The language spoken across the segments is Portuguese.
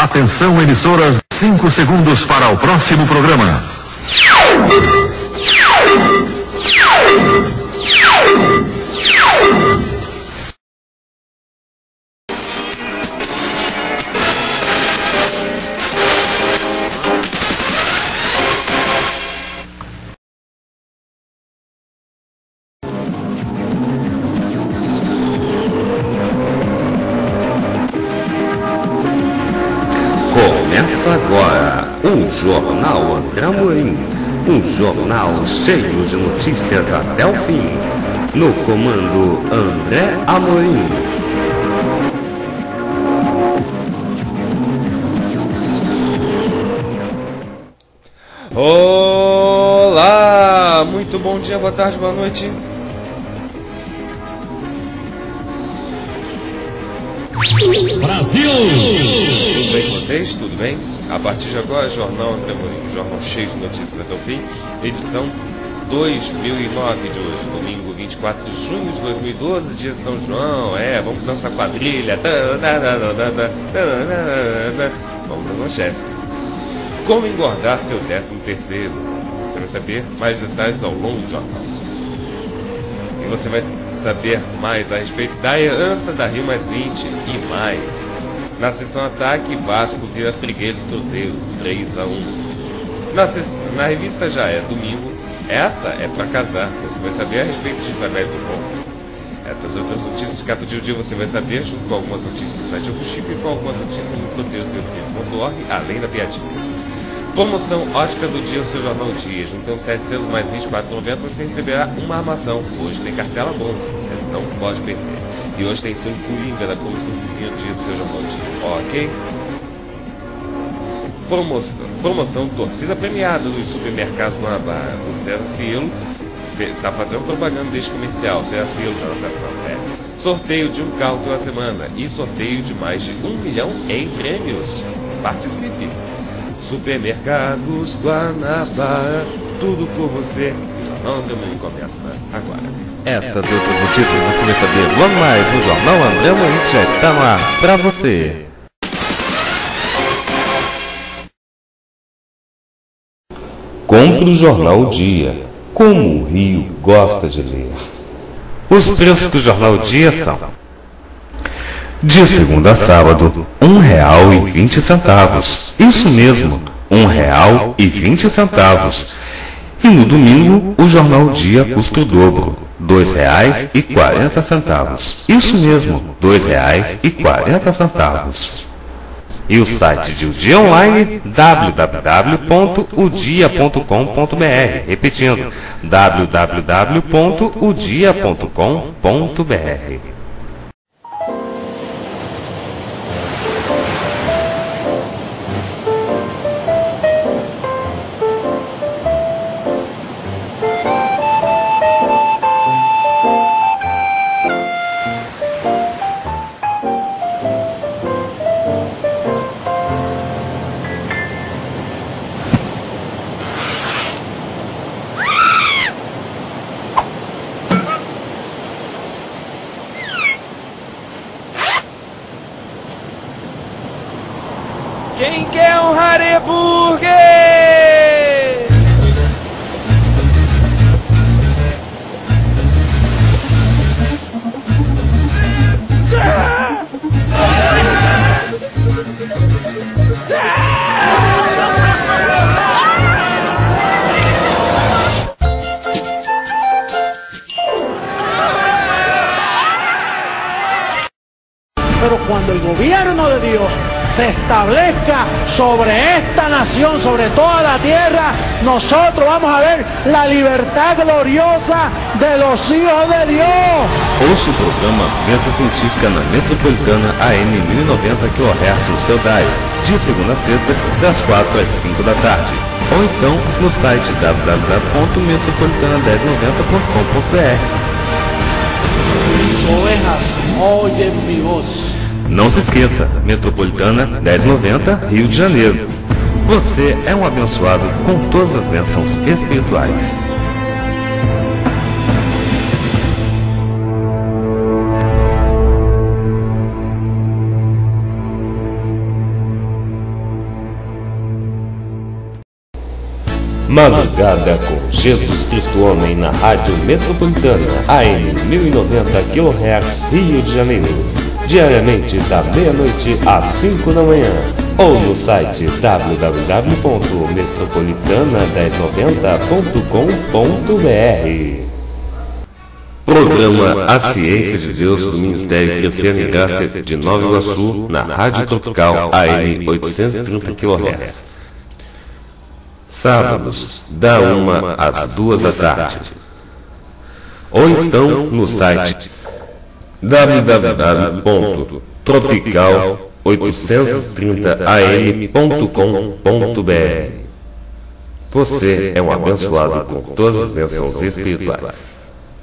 Atenção, emissoras, 5 segundos para o próximo programa. Começa agora o Jornal André Amorim, um jornal cheio de notícias até o fim. No comando André Amorim. Olá, muito bom dia, boa tarde, boa noite. Brasil! Tudo bem com vocês? Tudo bem? A partir de agora, Jornal André Amorim, um jornal cheio de notícias até o fim. Edição 2009 de hoje, domingo 24 de junho de 2012, dia de São João. Vamos dançar quadrilha. Vamos ao chefe. Como engordar seu 13º? Você vai saber mais detalhes ao longo do jornal. E você vai saber mais a respeito da herança da Rio Mais 20 e mais. Na sessão ataque, Vasco vira freguês do Cruzeiro, 3-1. Na revista Já É Domingo, essa é pra casar. Você vai saber a respeito de Isabel Dupont. Essas outras notícias de cada dia você vai saber, junto com algumas notícias do site do Chico e com algumas notícias no protejodeusinfos.org, além da piadinha. Promoção Ótica do Dia, o seu jornal dia. Juntando 7 selos mais R$24,90, você receberá uma armação. Hoje tem cartela bônus, você não pode perder. E hoje tem selo Coringa da promoção Cozinha do Dia do seu jornal dia. Ok? Promoção torcida premiada dos supermercados Guanabara. O César Cielo está fazendo propaganda deste comercial. César Cielo da locação. Sorteio de um carro toda semana. E sorteio de mais de 1 milhão em prêmios. Participe! Supermercados Guanabara, tudo por você. O Jornal André Amorim começa agora. Estas e outras notícias você vai saber logo mais no Jornal André Amorim, que já está no ar para você. Compre o Jornal Dia, como o Rio gosta de ler. Os preços do Jornal Dia são: de segunda a sábado, R$1,20. Isso mesmo, R$1,20. E no domingo, o Jornal Dia custa o dobro, R$2,40. Isso mesmo, R$2,40. E o site de O Dia Online, www.odia.com.br. Repetindo, www.odia.com.br. Quem quer um Hareburger? Pero cuando el gobierno de Dios se establezca sobre esta nación, sobre toda la tierra, nosotros vamos a ver la libertad gloriosa de los hijos de Dios. Ouça o programa Meta Científica na Metropolitana AM 1090 kHz no seu dial, de segunda a sexta, das 4 às 5 da tarde. Ou então no site www.metropolitana1090.com.br. Mis ovejas oyen mi voz. Não se esqueça, Metropolitana 1090, Rio de Janeiro. Você é um abençoado com todas as bênçãos espirituais. Madrugada com Jesus Cristo Homem na Rádio Metropolitana, AM 1090 kHz, Rio de Janeiro, diariamente da meia-noite às 5 da manhã, ou no site www.metropolitana1090.com.br. Programa A Ciência de Deus do Ministério Cristiano e Graça de Nova Iguaçu, na Rádio Tropical AM 830 kHz. Sábados, da 1 às 2 da tarde. Ou então no site www.tropical830am.com.br. Você é um abençoado com todas as bênçãos espirituais.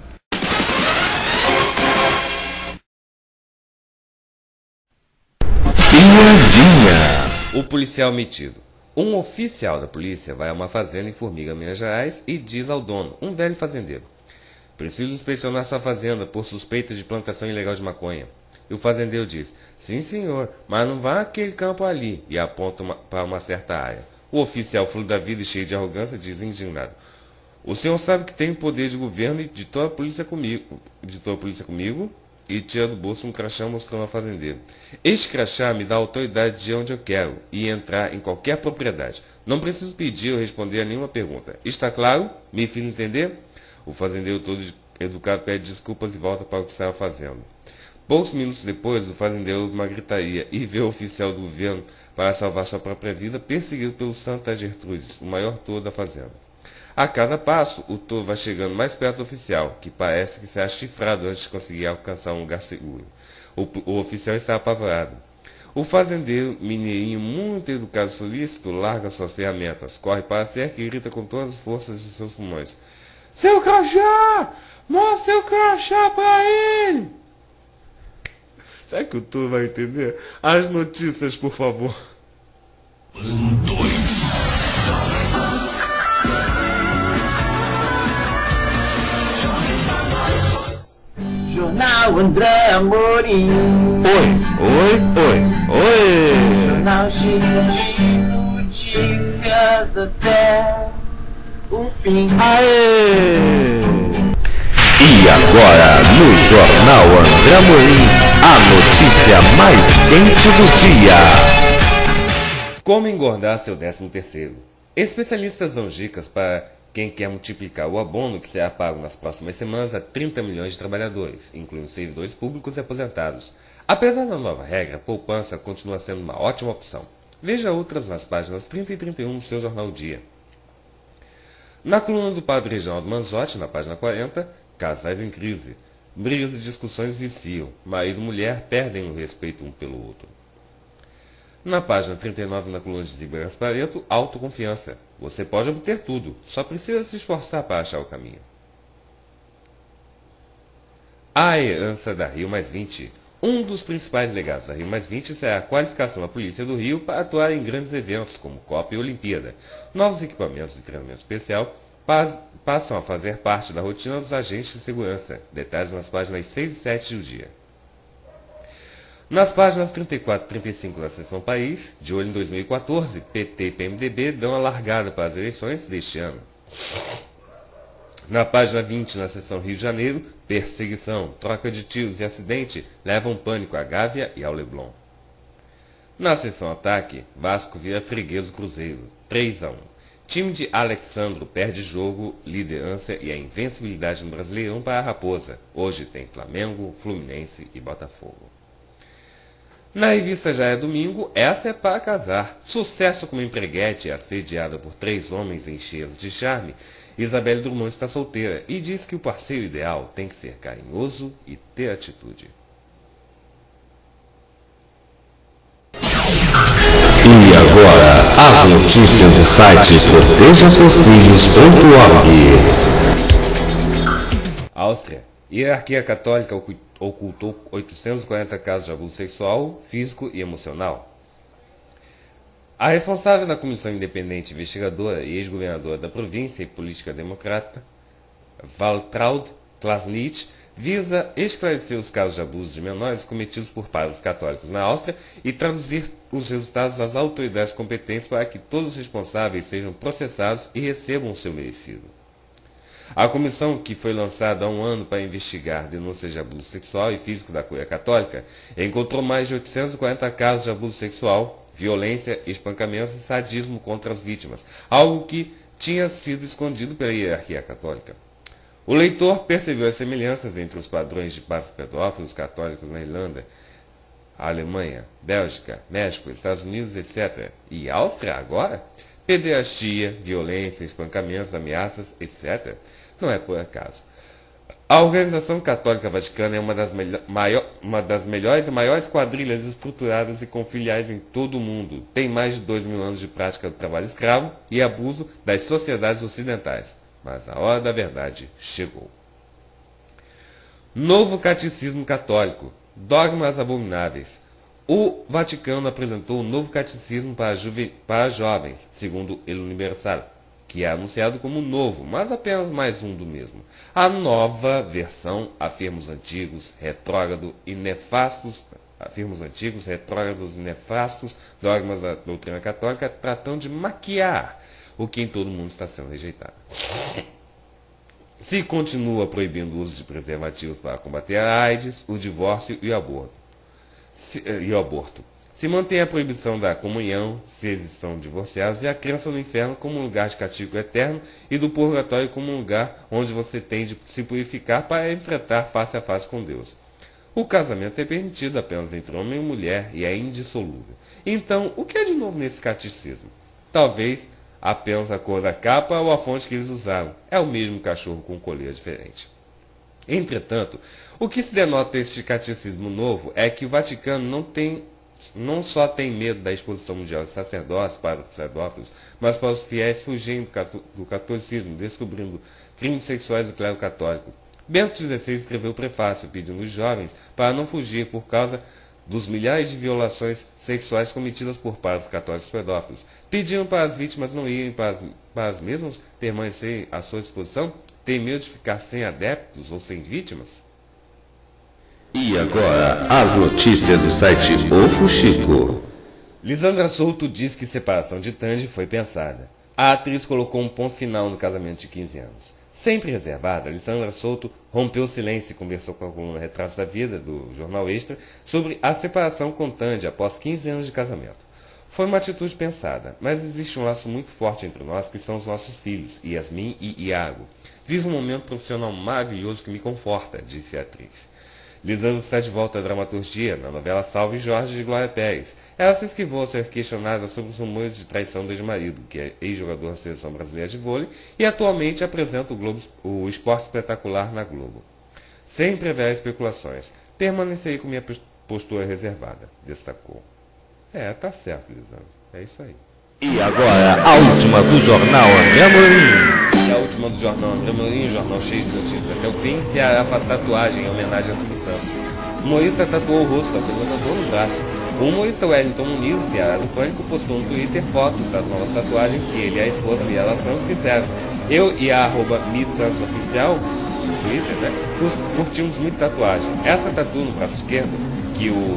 Piadinha. O policial metido. Um oficial da polícia vai a uma fazenda em Formiga, Minas Gerais, e diz ao dono, um velho fazendeiro: preciso inspecionar sua fazenda por suspeita de plantação ilegal de maconha. E o fazendeiro diz: sim, senhor, mas não vá àquele campo ali, e aponta para uma certa área. O oficial, filho da vida e cheio de arrogância, diz indignado: o senhor sabe que tem o poder de governo e de toda a polícia comigo, e tira do bolso um crachá mostrando ao fazendeiro. Este crachá me dá autoridade de onde eu quero e entrar em qualquer propriedade. Não preciso pedir ou responder a nenhuma pergunta. Está claro? Me fiz entender? O fazendeiro, todo educado, pede desculpas e volta para o que estava fazendo. Poucos minutos depois, o fazendeiro ouve uma gritaria e vê o oficial do governo, para salvar sua própria vida, perseguido pelo Santa Gertrudes, o maior touro da fazenda. A cada passo, o touro vai chegando mais perto do oficial, que parece que será chifrado antes de conseguir alcançar um lugar seguro. O oficial está apavorado. O fazendeiro, mineirinho muito educado e solícito, larga suas ferramentas, corre para a cerca e grita com todas as forças de seus pulmões: seu crachá! Mostra seu crachá para ele! Será que o touro vai entender? As notícias, por favor. Jornal André Amorim. Oi! Jornal cheio de notícias até o fim. Aê! E agora, no Jornal André Amorim, a notícia mais quente do dia. Como engordar seu 13º? Especialistas dão dicas para quem quer multiplicar o abono que será pago nas próximas semanas a 30 milhões de trabalhadores, incluindo servidores públicos e aposentados. Apesar da nova regra, a poupança continua sendo uma ótima opção. Veja outras nas páginas 30 e 31 do seu Jornal Dia. Na coluna do padre Reginaldo Manzotti, na página 40, casais em crise. Brigas e discussões viciam. Marido e mulher perdem o respeito um pelo outro. Na página 39, na coluna de Ziba Gaspareto, autoconfiança. Você pode obter tudo, só precisa se esforçar para achar o caminho. A herança da Rio+20. Um dos principais legados da Rio+20 será a qualificação da Polícia do Rio para atuar em grandes eventos como Copa e Olimpíada. Novos equipamentos de treinamento especial passam a fazer parte da rotina dos agentes de segurança. Detalhes nas páginas 6 e 7 do dia. Nas páginas 34 e 35 da seção País, de olho em 2014, PT e PMDB dão a largada para as eleições deste ano. Na página 20, na seção Rio de Janeiro, perseguição, troca de tiros e acidente levam pânico à Gávea e ao Leblon. Na seção Ataque, Vasco vira freguês do Cruzeiro, 3-1. Time de Alexandro perde jogo, liderança e a invencibilidade no Brasileirão para a Raposa. Hoje tem Flamengo, Fluminense e Botafogo. Na revista Já é Domingo, essa é para casar. Sucesso como empreguete, assediada por 3 homens em cheios de charme, Isabelle Drummond está solteira e diz que o parceiro ideal tem que ser carinhoso e ter atitude. E agora, as notícias do site protejaseusfilhos.org. Áustria. Hierarquia católica ocultou 840 casos de abuso sexual, físico e emocional. A responsável da Comissão Independente Investigadora e ex-governadora da província e política democrata, Waltraud Klasnitz, visa esclarecer os casos de abuso de menores cometidos por padres católicos na Áustria e traduzir os resultados às autoridades competentes para que todos os responsáveis sejam processados e recebam o seu merecido. A comissão, que foi lançada há um ano para investigar denúncias de abuso sexual e físico da Curia Católica, encontrou mais de 840 casos de abuso sexual, violência, espancamentos e sadismo contra as vítimas, algo que tinha sido escondido pela hierarquia católica. O leitor percebeu as semelhanças entre os padrões de padres pedófilos católicos na Irlanda, Alemanha, Bélgica, México, Estados Unidos, etc. E Áustria agora? Pederastia, violência, espancamentos, ameaças, etc. Não é por acaso. A Organização Católica Vaticana é uma das melhores e maiores quadrilhas estruturadas e com filiais em todo o mundo. Tem mais de 2.000 anos de prática do trabalho escravo e abuso das sociedades ocidentais. Mas a hora da verdade chegou. Novo Catecismo Católico. Dogmas abomináveis. O Vaticano apresentou um novo catecismo para jovens, segundo El Universal, que é anunciado como novo, mas apenas mais um do mesmo. A nova versão afirma os antigos, retrógrados e nefastos dogmas da doutrina católica, tratando de maquiar o que em todo mundo está sendo rejeitado. Se continua proibindo o uso de preservativos para combater a AIDS, o divórcio e o aborto. Se mantém a proibição da comunhão, se eles estão divorciados, e a crença no inferno como um lugar de castigo eterno e do purgatório como um lugar onde você tem de se purificar para enfrentar face a face com Deus. O casamento é permitido apenas entre homem e mulher e é indissolúvel. Então, o que é de novo nesse catecismo? Talvez apenas a cor da capa ou a fonte que eles usaram. É o mesmo cachorro com coleira diferente. Entretanto, o que se denota este catecismo novo é que o Vaticano não só tem medo da exposição mundial de sacerdotes para os pedófilos, mas para os fiéis fugindo do catolicismo, descobrindo crimes sexuais do clero católico. Bento XVI escreveu o prefácio pedindo aos jovens para não fugir por causa dos milhares de violações sexuais cometidas por padres católicos pedófilos. Pediam para as vítimas não irem para as mesmas permanecerem à sua disposição? Tem medo de ficar sem adeptos ou sem vítimas? E agora, as notícias do site O Fuxico. Lisandra Souto diz que separação de Tandy foi pensada. A atriz colocou um ponto final no casamento de 15 anos. Sempre reservada, Lisandra Souto rompeu o silêncio e conversou com a coluna Retratos da Vida, do Jornal Extra, sobre a separação com Tandy após 15 anos de casamento. Foi uma atitude pensada, mas existe um laço muito forte entre nós que são os nossos filhos, Yasmin e Iago. Vivo um momento profissional maravilhoso que me conforta, disse a atriz. Lisandra está de volta à dramaturgia na novela Salve Jorge, de Glória Pérez. Ela se esquivou ao ser questionada sobre os rumores de traição do ex-marido, que é ex-jogador da Seleção Brasileira de Vôlei, e atualmente apresenta o Esporte Espetacular na Globo. Sempre haverá especulações. Permanecerei com minha postura reservada, destacou. Tá certo, Lisandra. É isso aí. E agora, a última do Jornal André Amorim. E a última do Jornal André Amorim, jornal cheio de notícias até o fim. Ceará faz tatuagem em homenagem a Silvio Santos. O humorista tatuou o rosto do apresentador no braço. O humorista Wellington Muniz, do Ceará do Pânico, postou no Twitter fotos das novas tatuagens que ele e a esposa Liela Santos fizeram. Eu e a @MissSantosOficial, no Twitter, curtimos muito tatuagem. Essa tatu no braço esquerdo, que o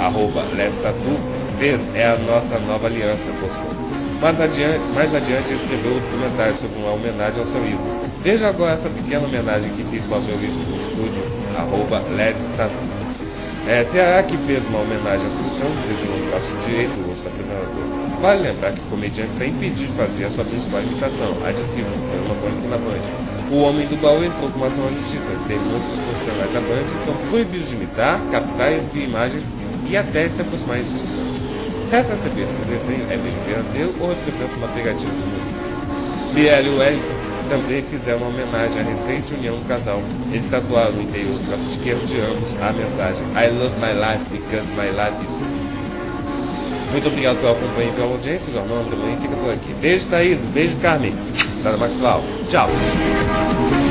@LesTatu fez, é a nossa nova aliança, postou. Mais adiante escreveu um documentário sobre uma homenagem ao seu ídolo. Veja agora essa pequena homenagem que fiz para o meu ídolo no estúdio, @LedStatu. Ceará que fez uma homenagem a Silvio Santos, desenhou no braço direito o rosto do apresentador. Vale lembrar que o comediante está impedido de fazer a sua principal imitação, a de Silvio, no Pânico na Band. O homem do baú entrou com uma ação à justiça, determinou que os profissionais da Band são proibidos de imitar, captar e exibir imagens e até se aproximarem de Silvio Santos. Resta saber se o desenho é mesmo verdadeiro ou representa uma pegadinha do humorista. Liela e Wellington também fizeram uma homenagem à recente união do casal. Eles tatuaram no interior do braço esquerdo de ambos a mensagem I love my life because my life is you. Muito obrigado pela companhia e pela audiência. O Jornal André Amorim fica por aqui. Beijo, Thaís. Beijo, Carmen. Dada Maxwell. Tchau.